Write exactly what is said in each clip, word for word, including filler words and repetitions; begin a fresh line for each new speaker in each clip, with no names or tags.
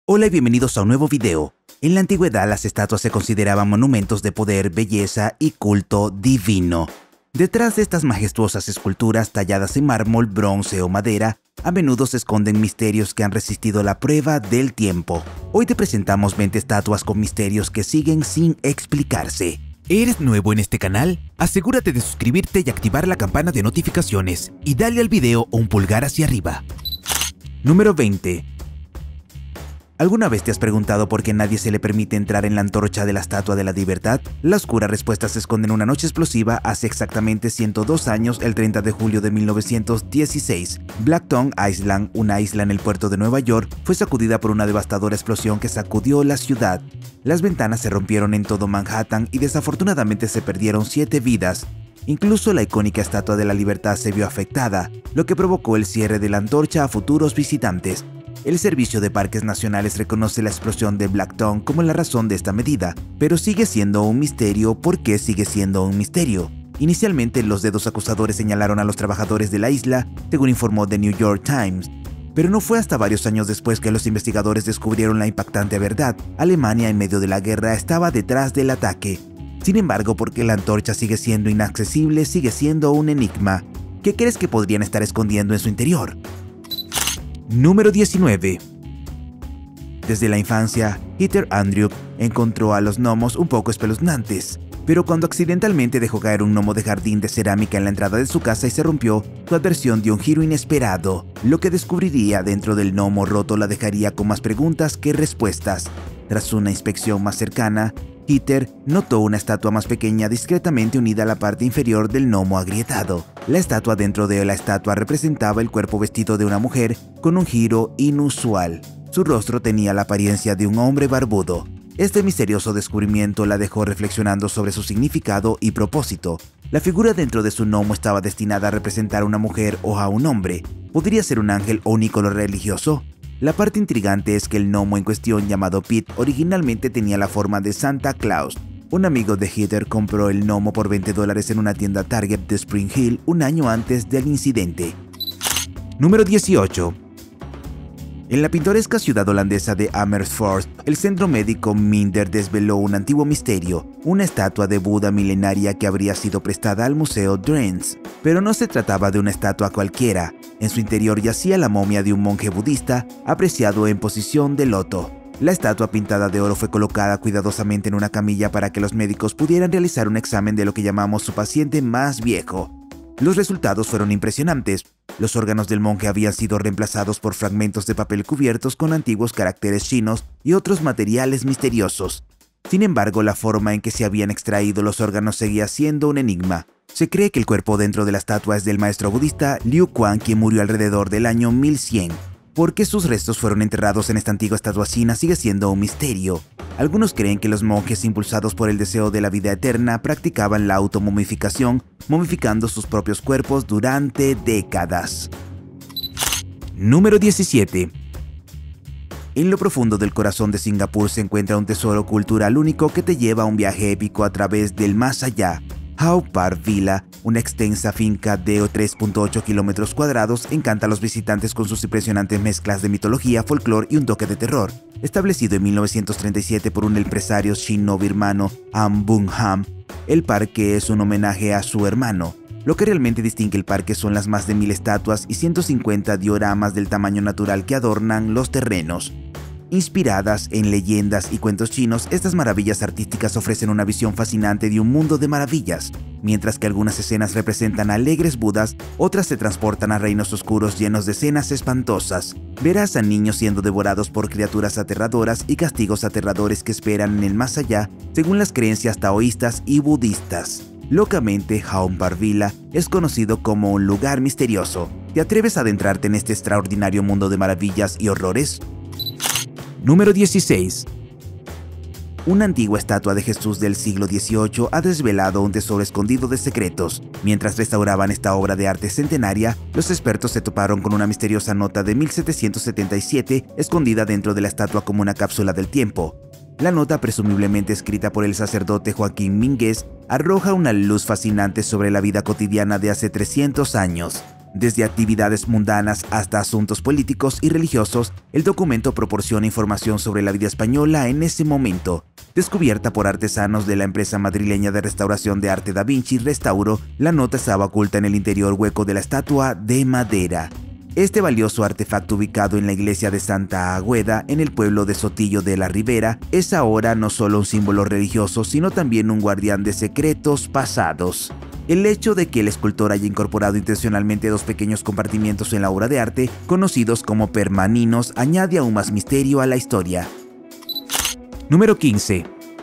Hola y bienvenidos a un nuevo video. En la antigüedad las estatuas se consideraban monumentos de poder, belleza y culto divino. Detrás de estas majestuosas esculturas talladas en mármol, bronce o madera, a menudo se esconden misterios que han resistido la prueba del tiempo. Hoy te presentamos veinte estatuas con misterios que siguen sin explicarse. ¿Eres nuevo en este canal? Asegúrate de suscribirte y activar la campana de notificaciones y dale al video un pulgar hacia arriba. Número veinte. ¿Alguna vez te has preguntado por qué nadie se le permite entrar en la antorcha de la Estatua de la Libertad? La oscura respuesta se esconde en una noche explosiva hace exactamente ciento dos años, el treinta de julio de mil novecientos dieciséis. Blacktown Island, una isla en el puerto de Nueva York, fue sacudida por una devastadora explosión que sacudió la ciudad. Las ventanas se rompieron en todo Manhattan y desafortunadamente se perdieron siete vidas. Incluso la icónica Estatua de la Libertad se vio afectada, lo que provocó el cierre de la antorcha a futuros visitantes. El Servicio de Parques Nacionales reconoce la explosión de Blacktown como la razón de esta medida, pero sigue siendo un misterio. ¿Por qué sigue siendo un misterio? Inicialmente, los dedos acusadores señalaron a los trabajadores de la isla, según informó The New York Times. Pero no fue hasta varios años después que los investigadores descubrieron la impactante verdad: Alemania, en medio de la guerra, estaba detrás del ataque. Sin embargo, ¿por qué la antorcha sigue siendo inaccesible? Sigue siendo un enigma. ¿Qué crees que podrían estar escondiendo en su interior? Número diecinueve. Desde la infancia, Heather Andrews encontró a los gnomos un poco espeluznantes, pero cuando accidentalmente dejó caer un gnomo de jardín de cerámica en la entrada de su casa y se rompió, su adversión dio un giro inesperado. Lo que descubriría dentro del gnomo roto la dejaría con más preguntas que respuestas. Tras una inspección más cercana, Heather notó una estatua más pequeña discretamente unida a la parte inferior del gnomo agrietado. La estatua dentro de la estatua representaba el cuerpo vestido de una mujer con un giro inusual. Su rostro tenía la apariencia de un hombre barbudo. Este misterioso descubrimiento la dejó reflexionando sobre su significado y propósito. La figura dentro de su gnomo estaba destinada a representar a una mujer o a un hombre. ¿Podría ser un ángel o un ícono religioso? La parte intrigante es que el gnomo en cuestión, llamado Pete, originalmente tenía la forma de Santa Claus. Un amigo de Heather compró el gnomo por veinte dólares en una tienda Target de Spring Hill un año antes del incidente. Número dieciocho. En la pintoresca ciudad holandesa de Amersfoort, el centro médico Minder desveló un antiguo misterio: una estatua de Buda milenaria que habría sido prestada al Museo Drents. Pero no se trataba de una estatua cualquiera. En su interior yacía la momia de un monje budista, apreciado en posición de loto. La estatua pintada de oro fue colocada cuidadosamente en una camilla para que los médicos pudieran realizar un examen de lo que llamamos su paciente más viejo. Los resultados fueron impresionantes. Los órganos del monje habían sido reemplazados por fragmentos de papel cubiertos con antiguos caracteres chinos y otros materiales misteriosos. Sin embargo, la forma en que se habían extraído los órganos seguía siendo un enigma. Se cree que el cuerpo dentro de la estatua es del maestro budista Liu Kuan, quien murió alrededor del año mil cien. ¿Por qué sus restos fueron enterrados en esta antigua estatua china sigue siendo un misterio? Algunos creen que los monjes, impulsados por el deseo de la vida eterna, practicaban la automomificación, momificando sus propios cuerpos durante décadas. Número diecisiete. En lo profundo del corazón de Singapur se encuentra un tesoro cultural único que te lleva a un viaje épico a través del más allá. Haw Par Villa, una extensa finca de tres punto ocho kilómetros cuadrados, encanta a los visitantes con sus impresionantes mezclas de mitología, folclore y un toque de terror. Establecido en mil novecientos treinta y siete por un empresario chino-birmano, Am Bung Ham, el parque es un homenaje a su hermano. Lo que realmente distingue el parque son las más de mil estatuas y ciento cincuenta dioramas del tamaño natural que adornan los terrenos. Inspiradas en leyendas y cuentos chinos, estas maravillas artísticas ofrecen una visión fascinante de un mundo de maravillas. Mientras que algunas escenas representan alegres budas, otras se transportan a reinos oscuros llenos de escenas espantosas. Verás a niños siendo devorados por criaturas aterradoras y castigos aterradores que esperan en el más allá, según las creencias taoístas y budistas. Locamente, Haw Par Villa es conocido como un lugar misterioso. ¿Te atreves a adentrarte en este extraordinario mundo de maravillas y horrores? Número dieciséis. Una antigua estatua de Jesús del siglo dieciocho ha desvelado un tesoro escondido de secretos. Mientras restauraban esta obra de arte centenaria, los expertos se toparon con una misteriosa nota de mil setecientos setenta y siete escondida dentro de la estatua como una cápsula del tiempo. La nota, presumiblemente escrita por el sacerdote Joaquín Mínguez, arroja una luz fascinante sobre la vida cotidiana de hace trescientos años. Desde actividades mundanas hasta asuntos políticos y religiosos, el documento proporciona información sobre la vida española en ese momento. Descubierta por artesanos de la empresa madrileña de restauración de arte Da Vinci Restauro, la nota estaba oculta en el interior hueco de la estatua de madera. Este valioso artefacto, ubicado en la iglesia de Santa Águeda, en el pueblo de Sotillo de la Ribera, es ahora no solo un símbolo religioso, sino también un guardián de secretos pasados. El hecho de que el escultor haya incorporado intencionalmente dos pequeños compartimientos en la obra de arte, conocidos como permaninos, añade aún más misterio a la historia. Número quince.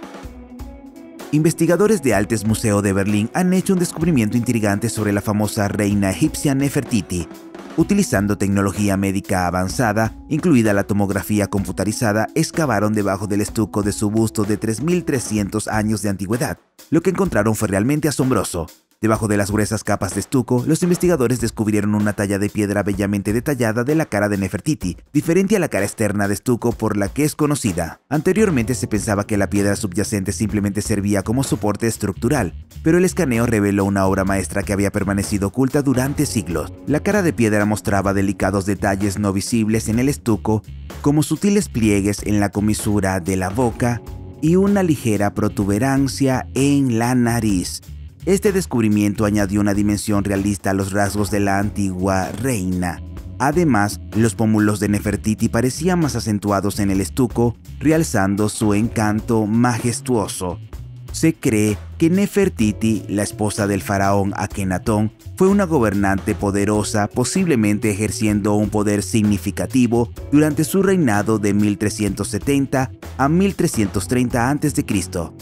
Investigadores de Altes Museo de Berlín han hecho un descubrimiento intrigante sobre la famosa reina egipcia Nefertiti. Utilizando tecnología médica avanzada, incluida la tomografía computarizada, excavaron debajo del estuco de su busto de tres mil trescientos años de antigüedad. Lo que encontraron fue realmente asombroso. Debajo de las gruesas capas de estuco, los investigadores descubrieron una talla de piedra bellamente detallada de la cara de Nefertiti, diferente a la cara externa de estuco por la que es conocida. Anteriormente se pensaba que la piedra subyacente simplemente servía como soporte estructural, pero el escaneo reveló una obra maestra que había permanecido oculta durante siglos. La cara de piedra mostraba delicados detalles no visibles en el estuco, como sutiles pliegues en la comisura de la boca y una ligera protuberancia en la nariz. Este descubrimiento añadió una dimensión realista a los rasgos de la antigua reina. Además, los pómulos de Nefertiti parecían más acentuados en el estuco, realzando su encanto majestuoso. Se cree que Nefertiti, la esposa del faraón Akenatón, fue una gobernante poderosa, posiblemente ejerciendo un poder significativo durante su reinado de mil trescientos setenta a mil trescientos treinta antes de Cristo.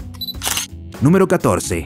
Número catorce.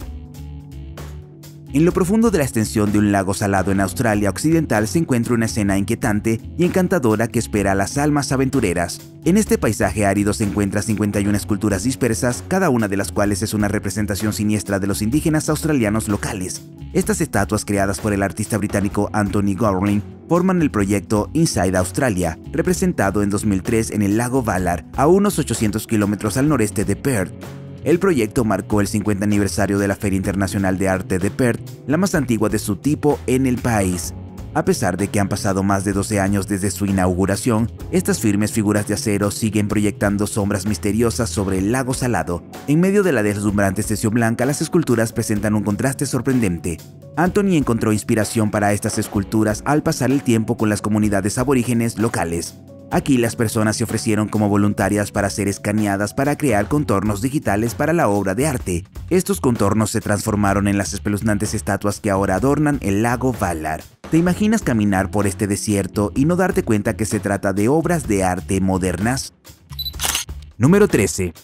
En lo profundo de la extensión de un lago salado en Australia Occidental se encuentra una escena inquietante y encantadora que espera a las almas aventureras. En este paisaje árido se encuentran cincuenta y una esculturas dispersas, cada una de las cuales es una representación siniestra de los indígenas australianos locales. Estas estatuas, creadas por el artista británico Anthony Gorling, forman el proyecto Inside Australia, representado en dos mil tres en el lago Valar, a unos ochocientos kilómetros al noreste de Perth. El proyecto marcó el cincuenta aniversario de la Feria Internacional de Arte de Perth, la más antigua de su tipo en el país. A pesar de que han pasado más de doce años desde su inauguración, estas firmes figuras de acero siguen proyectando sombras misteriosas sobre el lago salado. En medio de la deslumbrante sesión blanca, las esculturas presentan un contraste sorprendente. Anthony encontró inspiración para estas esculturas al pasar el tiempo con las comunidades aborígenes locales. Aquí las personas se ofrecieron como voluntarias para ser escaneadas para crear contornos digitales para la obra de arte. Estos contornos se transformaron en las espeluznantes estatuas que ahora adornan el lago Valar. ¿Te imaginas caminar por este desierto y no darte cuenta que se trata de obras de arte modernas? Número trece.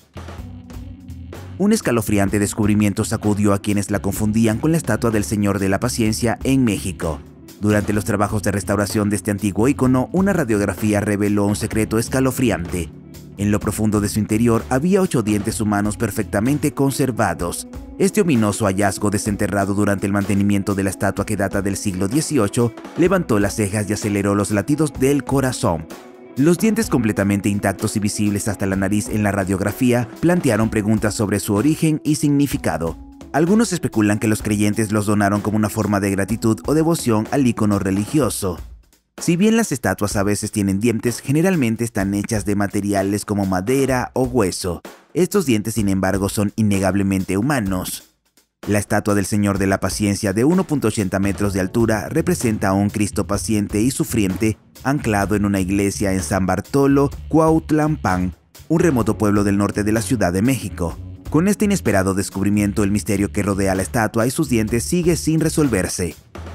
Un escalofriante descubrimiento sacudió a quienes la confundían con la estatua del Señor de la Paciencia en México. Durante los trabajos de restauración de este antiguo ícono, una radiografía reveló un secreto escalofriante. En lo profundo de su interior había ocho dientes humanos perfectamente conservados. Este ominoso hallazgo, desenterrado durante el mantenimiento de la estatua que data del siglo dieciocho, levantó las cejas y aceleró los latidos del corazón. Los dientes completamente intactos y visibles hasta la nariz en la radiografía plantearon preguntas sobre su origen y significado. Algunos especulan que los creyentes los donaron como una forma de gratitud o devoción al ícono religioso. Si bien las estatuas a veces tienen dientes, generalmente están hechas de materiales como madera o hueso. Estos dientes, sin embargo, son innegablemente humanos. La estatua del Señor de la Paciencia, de uno punto ochenta metros de altura, representa a un Cristo paciente y sufriente anclado en una iglesia en San Bartolo, Cuautlampán, un remoto pueblo del norte de la Ciudad de México. Con este inesperado descubrimiento, el misterio que rodea la estatua y sus dientes sigue sin resolverse.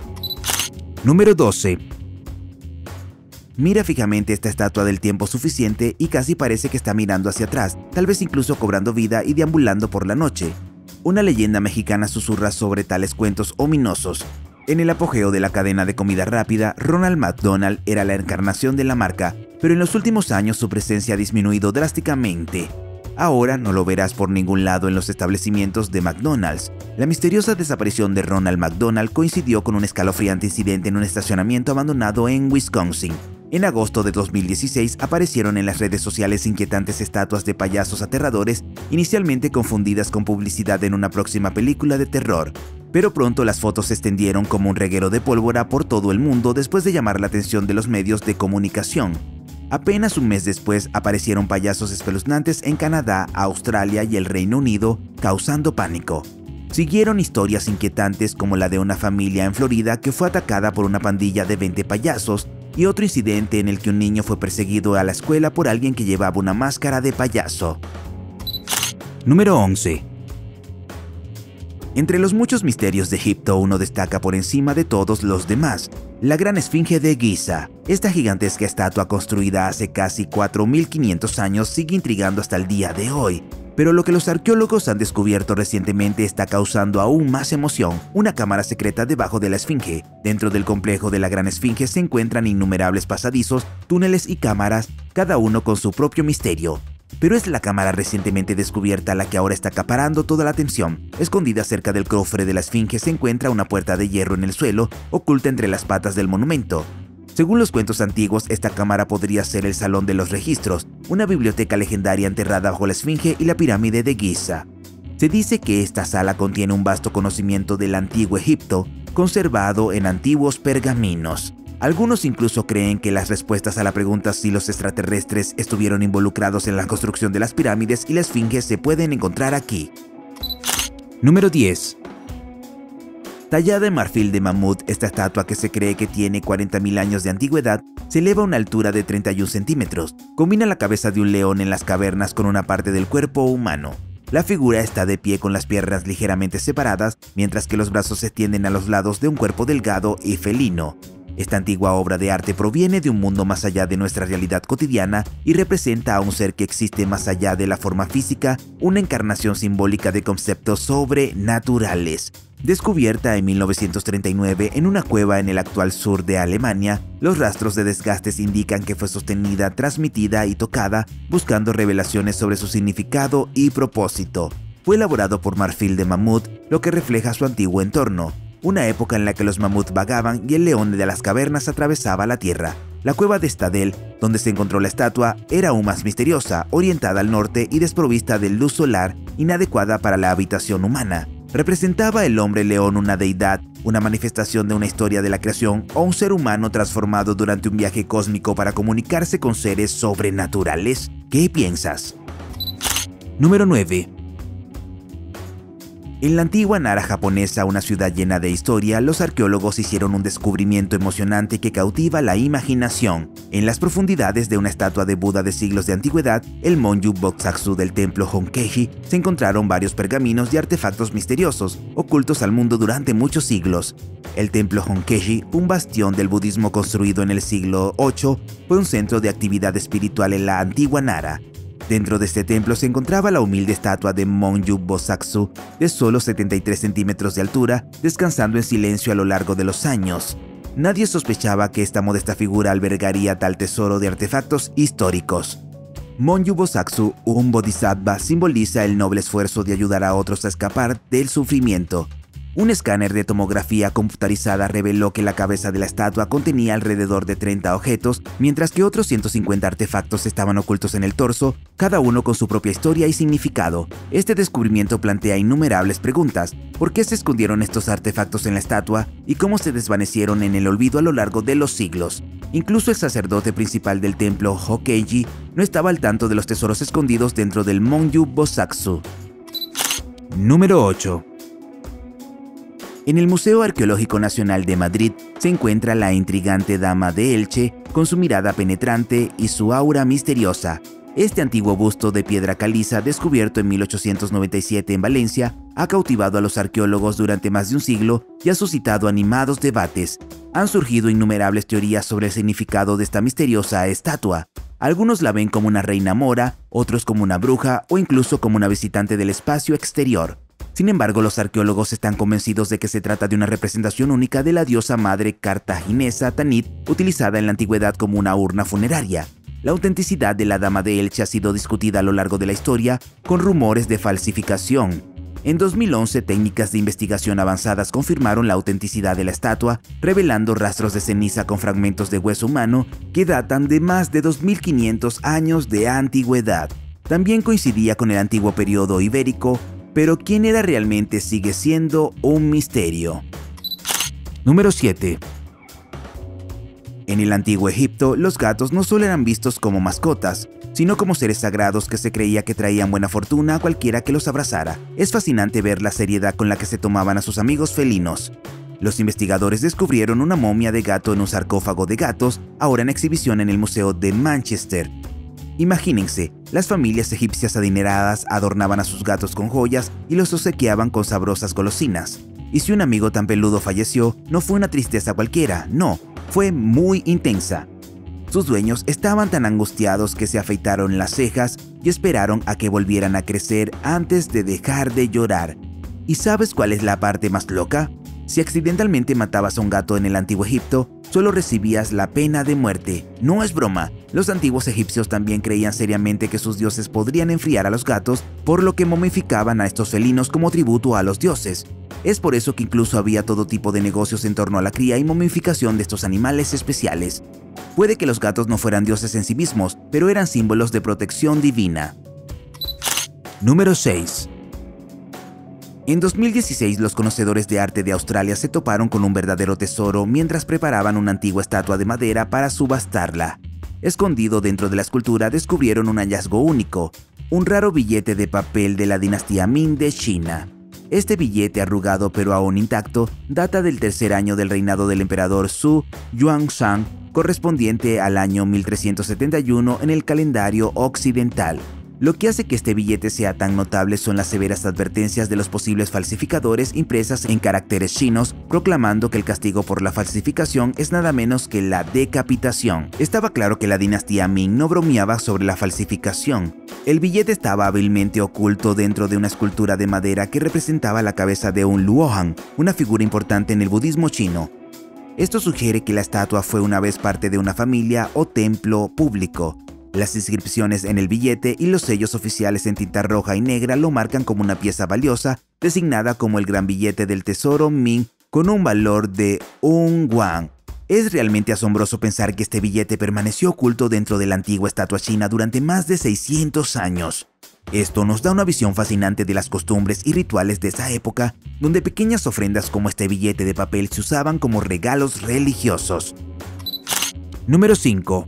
Número doce. Mira fijamente esta estatua del tiempo suficiente y casi parece que está mirando hacia atrás, tal vez incluso cobrando vida y deambulando por la noche. Una leyenda mexicana susurra sobre tales cuentos ominosos. En el apogeo de la cadena de comida rápida, Ronald McDonald era la encarnación de la marca, pero en los últimos años su presencia ha disminuido drásticamente. Ahora no lo verás por ningún lado en los establecimientos de McDonald's. La misteriosa desaparición de Ronald McDonald coincidió con un escalofriante incidente en un estacionamiento abandonado en Wisconsin. En agosto de dos mil dieciséis aparecieron en las redes sociales inquietantes estatuas de payasos aterradores, inicialmente confundidas con publicidad en una próxima película de terror. pero pronto las fotos se extendieron como un reguero de pólvora por todo el mundo después de llamar la atención de los medios de comunicación. Apenas un mes después aparecieron payasos espeluznantes en Canadá, Australia y el Reino Unido, causando pánico. Siguieron historias inquietantes como la de una familia en Florida que fue atacada por una pandilla de veinte payasos y otro incidente en el que un niño fue perseguido a la escuela por alguien que llevaba una máscara de payaso. Número once. Entre los muchos misterios de Egipto, uno destaca por encima de todos los demás: la Gran Esfinge de Giza. Esta gigantesca estatua construida hace casi cuatro mil quinientos años sigue intrigando hasta el día de hoy. Pero lo que los arqueólogos han descubierto recientemente está causando aún más emoción: una cámara secreta debajo de la Esfinge. Dentro del complejo de la Gran Esfinge se encuentran innumerables pasadizos, túneles y cámaras, cada uno con su propio misterio. Pero es la cámara recientemente descubierta la que ahora está acaparando toda la atención. Escondida cerca del cofre de la Esfinge se encuentra una puerta de hierro en el suelo, oculta entre las patas del monumento. Según los cuentos antiguos, esta cámara podría ser el Salón de los Registros, una biblioteca legendaria enterrada bajo la Esfinge y la pirámide de Giza. Se dice que esta sala contiene un vasto conocimiento del antiguo Egipto, conservado en antiguos pergaminos. Algunos incluso creen que las respuestas a la pregunta si los extraterrestres estuvieron involucrados en la construcción de las pirámides y la Esfinge se pueden encontrar aquí. Número diez. Tallada en marfil de mamut, esta estatua, que se cree que tiene cuarenta mil años de antigüedad, se eleva a una altura de treinta y un centímetros. Combina la cabeza de un león en las cavernas con una parte del cuerpo humano. La figura está de pie con las piernas ligeramente separadas, mientras que los brazos se extienden a los lados de un cuerpo delgado y felino. Esta antigua obra de arte proviene de un mundo más allá de nuestra realidad cotidiana y representa a un ser que existe más allá de la forma física, una encarnación simbólica de conceptos sobrenaturales. Descubierta en mil novecientos treinta y nueve en una cueva en el actual sur de Alemania, los rastros de desgastes indican que fue sostenida, transmitida y tocada, buscando revelaciones sobre su significado y propósito. Fue elaborado por marfil de mamut, lo que refleja su antiguo entorno, una época en la que los mamuts vagaban y el león de las cavernas atravesaba la tierra. La cueva de Stadel, donde se encontró la estatua, era aún más misteriosa, orientada al norte y desprovista de luz solar, inadecuada para la habitación humana. ¿Representaba el hombre león una deidad, una manifestación de una historia de la creación o un ser humano transformado durante un viaje cósmico para comunicarse con seres sobrenaturales? ¿Qué piensas? Número nueve. En la antigua Nara japonesa, una ciudad llena de historia, los arqueólogos hicieron un descubrimiento emocionante que cautiva la imaginación. En las profundidades de una estatua de Buda de siglos de antigüedad, el Monju Bosaku del templo Honkeji, se encontraron varios pergaminos y artefactos misteriosos, ocultos al mundo durante muchos siglos. El templo Honkeji, un bastión del budismo construido en el siglo ocho, fue un centro de actividad espiritual en la antigua Nara. Dentro de este templo se encontraba la humilde estatua de Monju Bosaku de solo setenta y tres centímetros de altura, descansando en silencio a lo largo de los años. Nadie sospechaba que esta modesta figura albergaría tal tesoro de artefactos históricos. Monju Bosaku, un bodhisattva, simboliza el noble esfuerzo de ayudar a otros a escapar del sufrimiento. Un escáner de tomografía computarizada reveló que la cabeza de la estatua contenía alrededor de treinta objetos, mientras que otros ciento cincuenta artefactos estaban ocultos en el torso, cada uno con su propia historia y significado. Este descubrimiento plantea innumerables preguntas: ¿por qué se escondieron estos artefactos en la estatua y cómo se desvanecieron en el olvido a lo largo de los siglos? Incluso el sacerdote principal del templo Honkeji no estaba al tanto de los tesoros escondidos dentro del Monju Bosaku. Número ocho. En el Museo Arqueológico Nacional de Madrid se encuentra la intrigante Dama de Elche, con su mirada penetrante y su aura misteriosa. Este antiguo busto de piedra caliza, descubierto en mil ochocientos noventa y siete en Valencia, ha cautivado a los arqueólogos durante más de un siglo y ha suscitado animados debates. Han surgido innumerables teorías sobre el significado de esta misteriosa estatua. Algunos la ven como una reina mora, otros como una bruja o incluso como una visitante del espacio exterior. Sin embargo, los arqueólogos están convencidos de que se trata de una representación única de la diosa madre cartaginesa Tanit, utilizada en la antigüedad como una urna funeraria. La autenticidad de la Dama de Elche ha sido discutida a lo largo de la historia, con rumores de falsificación. En dos mil once, técnicas de investigación avanzadas confirmaron la autenticidad de la estatua, revelando rastros de ceniza con fragmentos de hueso humano que datan de más de dos mil quinientos años de antigüedad. También coincidía con el antiguo periodo ibérico, pero quién era realmente sigue siendo un misterio. Número siete. En el antiguo Egipto, los gatos no solo eran vistos como mascotas, sino como seres sagrados que se creía que traían buena fortuna a cualquiera que los abrazara. Es fascinante ver la seriedad con la que se tomaban a sus amigos felinos. Los investigadores descubrieron una momia de gato en un sarcófago de gatos, ahora en exhibición en el Museo de Manchester. Imagínense, las familias egipcias adineradas adornaban a sus gatos con joyas y los obsequiaban con sabrosas golosinas. Y si un amigo tan peludo falleció, no fue una tristeza cualquiera, no, fue muy intensa. Sus dueños estaban tan angustiados que se afeitaron las cejas y esperaron a que volvieran a crecer antes de dejar de llorar. ¿Y sabes cuál es la parte más loca? Si accidentalmente matabas a un gato en el antiguo Egipto, solo recibías la pena de muerte. No es broma. Los antiguos egipcios también creían seriamente que sus dioses podrían enfriar a los gatos, por lo que momificaban a estos felinos como tributo a los dioses. Es por eso que incluso había todo tipo de negocios en torno a la cría y momificación de estos animales especiales. Puede que los gatos no fueran dioses en sí mismos, pero eran símbolos de protección divina. Número seis. En dos mil dieciséis, los conocedores de arte de Australia se toparon con un verdadero tesoro mientras preparaban una antigua estatua de madera para subastarla. Escondido dentro de la escultura descubrieron un hallazgo único, un raro billete de papel de la dinastía Ming de China. Este billete, arrugado pero aún intacto, data del tercer año del reinado del emperador Su Yuanzhang, correspondiente al año mil trescientos setenta y uno en el calendario occidental. Lo que hace que este billete sea tan notable son las severas advertencias de los posibles falsificadores impresas en caracteres chinos, proclamando que el castigo por la falsificación es nada menos que la decapitación. Estaba claro que la dinastía Ming no bromeaba sobre la falsificación. El billete estaba hábilmente oculto dentro de una escultura de madera que representaba la cabeza de un luohan, una figura importante en el budismo chino. Esto sugiere que la estatua fue una vez parte de una familia o templo público. Las inscripciones en el billete y los sellos oficiales en tinta roja y negra lo marcan como una pieza valiosa, designada como el gran billete del tesoro Ming con un valor de un yuan. Es realmente asombroso pensar que este billete permaneció oculto dentro de la antigua estatua china durante más de seiscientos años. Esto nos da una visión fascinante de las costumbres y rituales de esa época, donde pequeñas ofrendas como este billete de papel se usaban como regalos religiosos. Número cinco.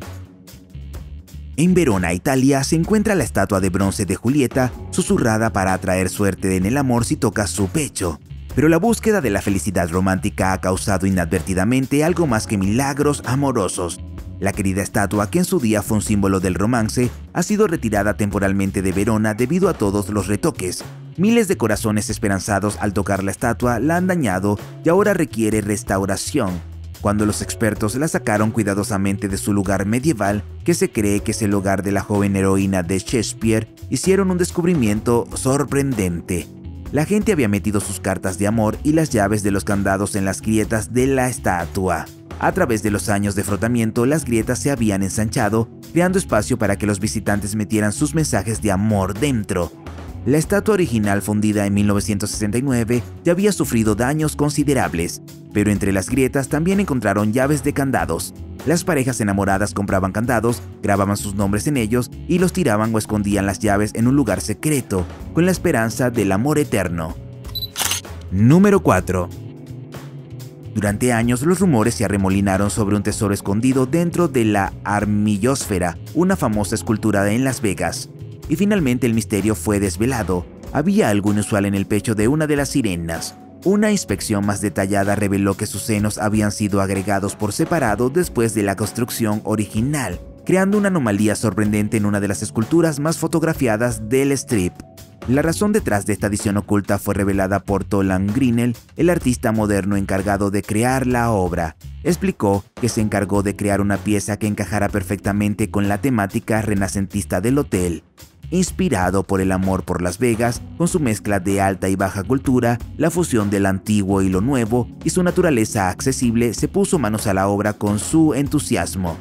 En Verona, Italia, se encuentra la estatua de bronce de Julieta, susurrada para atraer suerte en el amor si tocas su pecho. Pero la búsqueda de la felicidad romántica ha causado inadvertidamente algo más que milagros amorosos. La querida estatua, que en su día fue un símbolo del romance, ha sido retirada temporalmente de Verona debido a todos los retoques. Miles de corazones esperanzados al tocar la estatua la han dañado y ahora requiere restauración. Cuando los expertos la sacaron cuidadosamente de su lugar medieval, que se cree que es el hogar de la joven heroína de Shakespeare, hicieron un descubrimiento sorprendente. La gente había metido sus cartas de amor y las llaves de los candados en las grietas de la estatua. A través de los años de frotamiento, las grietas se habían ensanchado, creando espacio para que los visitantes metieran sus mensajes de amor dentro. La estatua original, fundida en mil novecientos sesenta y nueve, ya había sufrido daños considerables, pero entre las grietas también encontraron llaves de candados. Las parejas enamoradas compraban candados, grababan sus nombres en ellos y los tiraban o escondían las llaves en un lugar secreto, con la esperanza del amor eterno. Número cuatro. Durante años, los rumores se arremolinaron sobre un tesoro escondido dentro de la Armillosfera, una famosa escultura en Las Vegas. Y finalmente el misterio fue desvelado. Había algo inusual en el pecho de una de las sirenas. Una inspección más detallada reveló que sus senos habían sido agregados por separado después de la construcción original, creando una anomalía sorprendente en una de las esculturas más fotografiadas del strip. La razón detrás de esta adición oculta fue revelada por Toland Grinnell, el artista moderno encargado de crear la obra. Explicó que se encargó de crear una pieza que encajara perfectamente con la temática renacentista del hotel. Inspirado por el amor por Las Vegas, con su mezcla de alta y baja cultura, la fusión del antiguo y lo nuevo, y su naturaleza accesible, se puso manos a la obra con su entusiasmo.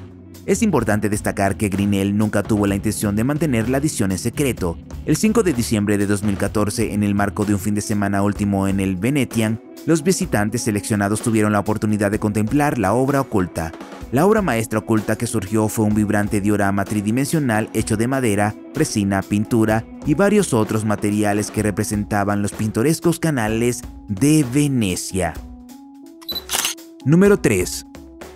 Es importante destacar que Grinnell nunca tuvo la intención de mantener la edición en secreto. El cinco de diciembre de dos mil catorce, en el marco de un fin de semana último en el Venetian, los visitantes seleccionados tuvieron la oportunidad de contemplar la obra oculta. La obra maestra oculta que surgió fue un vibrante diorama tridimensional hecho de madera, resina, pintura y varios otros materiales que representaban los pintorescos canales de Venecia. Número tres.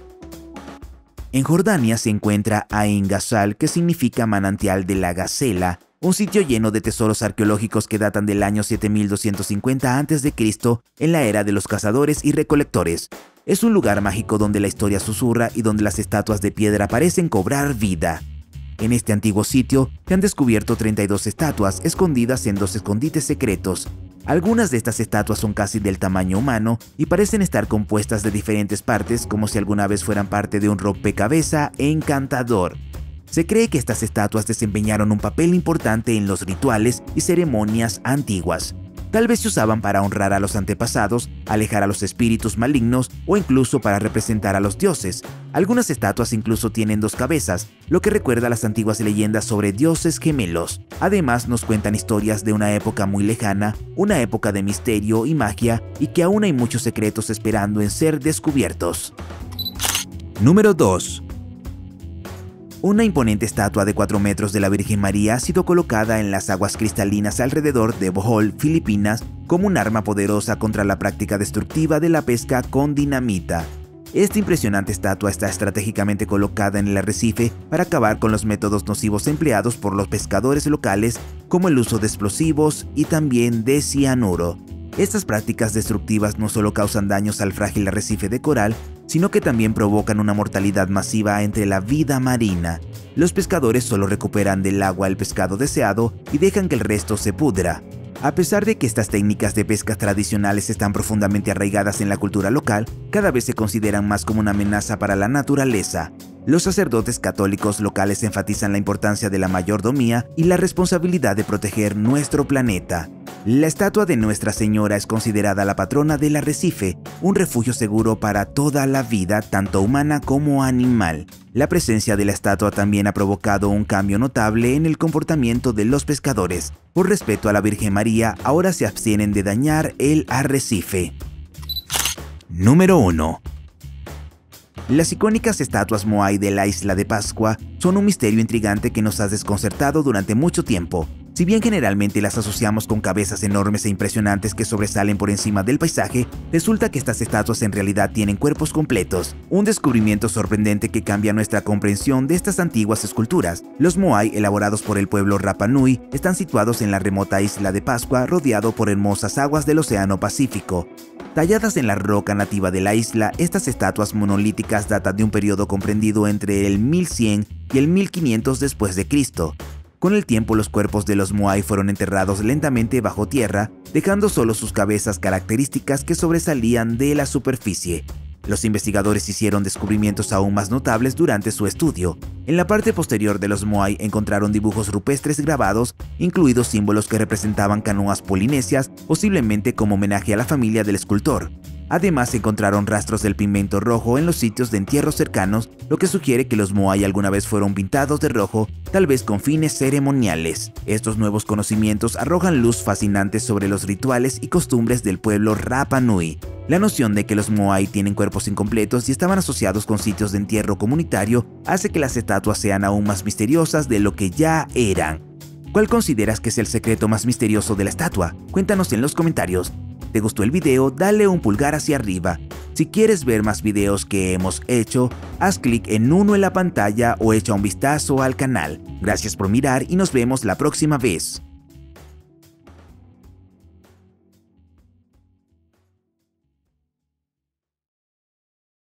En Jordania se encuentra Ain Ghazal, que significa manantial de la Gacela, un sitio lleno de tesoros arqueológicos que datan del año siete mil doscientos cincuenta antes de Cristo, en la era de los cazadores y recolectores. Es un lugar mágico donde la historia susurra y donde las estatuas de piedra parecen cobrar vida. En este antiguo sitio se han descubierto treinta y dos estatuas escondidas en dos escondites secretos. Algunas de estas estatuas son casi del tamaño humano y parecen estar compuestas de diferentes partes, como si alguna vez fueran parte de un rompecabezas encantador. Se cree que estas estatuas desempeñaron un papel importante en los rituales y ceremonias antiguas. Tal vez se usaban para honrar a los antepasados, alejar a los espíritus malignos o incluso para representar a los dioses. Algunas estatuas incluso tienen dos cabezas, lo que recuerda a las antiguas leyendas sobre dioses gemelos. Además, nos cuentan historias de una época muy lejana, una época de misterio y magia, y que aún hay muchos secretos esperando en ser descubiertos. Número dos. Una imponente estatua de cuatro metros de la Virgen María ha sido colocada en las aguas cristalinas alrededor de Bohol, Filipinas, como un arma poderosa contra la práctica destructiva de la pesca con dinamita. Esta impresionante estatua está estratégicamente colocada en el arrecife para acabar con los métodos nocivos empleados por los pescadores locales, como el uso de explosivos y también de cianuro. Estas prácticas destructivas no solo causan daños al frágil arrecife de coral, sino que también provocan una mortalidad masiva entre la vida marina. Los pescadores solo recuperan del agua el pescado deseado y dejan que el resto se pudra. A pesar de que estas técnicas de pesca tradicionales están profundamente arraigadas en la cultura local, cada vez se consideran más como una amenaza para la naturaleza. Los sacerdotes católicos locales enfatizan la importancia de la mayordomía y la responsabilidad de proteger nuestro planeta. La estatua de Nuestra Señora es considerada la patrona del arrecife, un refugio seguro para toda la vida, tanto humana como animal. La presencia de la estatua también ha provocado un cambio notable en el comportamiento de los pescadores. Por respeto a la Virgen María, ahora se abstienen de dañar el arrecife. Número uno. Las icónicas estatuas Moai de la Isla de Pascua son un misterio intrigante que nos ha desconcertado durante mucho tiempo. Si bien generalmente las asociamos con cabezas enormes e impresionantes que sobresalen por encima del paisaje, resulta que estas estatuas en realidad tienen cuerpos completos. Un descubrimiento sorprendente que cambia nuestra comprensión de estas antiguas esculturas. Los Moai, elaborados por el pueblo Rapa Nui, están situados en la remota Isla de Pascua, rodeado por hermosas aguas del Océano Pacífico. Talladas en la roca nativa de la isla, estas estatuas monolíticas datan de un periodo comprendido entre el mil cien y el mil quinientos después de Cristo. Con el tiempo, los cuerpos de los Moai fueron enterrados lentamente bajo tierra, dejando solo sus cabezas características que sobresalían de la superficie. Los investigadores hicieron descubrimientos aún más notables durante su estudio. En la parte posterior de los Moai encontraron dibujos rupestres grabados, incluidos símbolos que representaban canoas polinesias, posiblemente como homenaje a la familia del escultor. Además, se encontraron rastros del pigmento rojo en los sitios de entierro cercanos, lo que sugiere que los Moai alguna vez fueron pintados de rojo, tal vez con fines ceremoniales. Estos nuevos conocimientos arrojan luz fascinante sobre los rituales y costumbres del pueblo Rapa Nui. La noción de que los Moai tienen cuerpos incompletos y estaban asociados con sitios de entierro comunitario hace que las estatuas sean aún más misteriosas de lo que ya eran. ¿Cuál consideras que es el secreto más misterioso de la estatua? Cuéntanos en los comentarios. ¿Te gustó el video? Dale un pulgar hacia arriba. Si quieres ver más videos que hemos hecho, haz clic en uno en la pantalla o echa un vistazo al canal. Gracias por mirar y nos vemos la próxima vez.